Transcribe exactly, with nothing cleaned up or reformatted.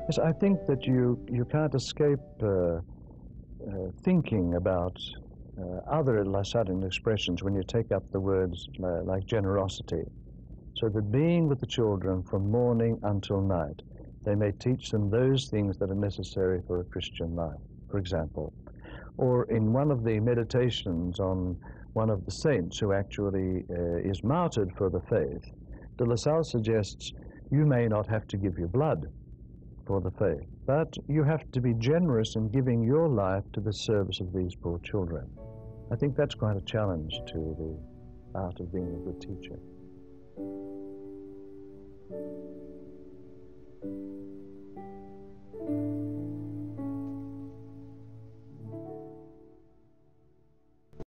Yes, I think that you, you can't escape uh, uh, thinking about uh, other Lasallian expressions when you take up the words uh, like generosity. So that being with the children from morning until night, they may teach them those things that are necessary for a Christian life, for example. Or in one of the meditations on one of the saints who actually uh, is martyred for the faith, de La Salle suggests you may not have to give your blood for the faith, but you have to be generous in giving your life to the service of these poor children. I think that's quite a challenge to the art of being a good teacher.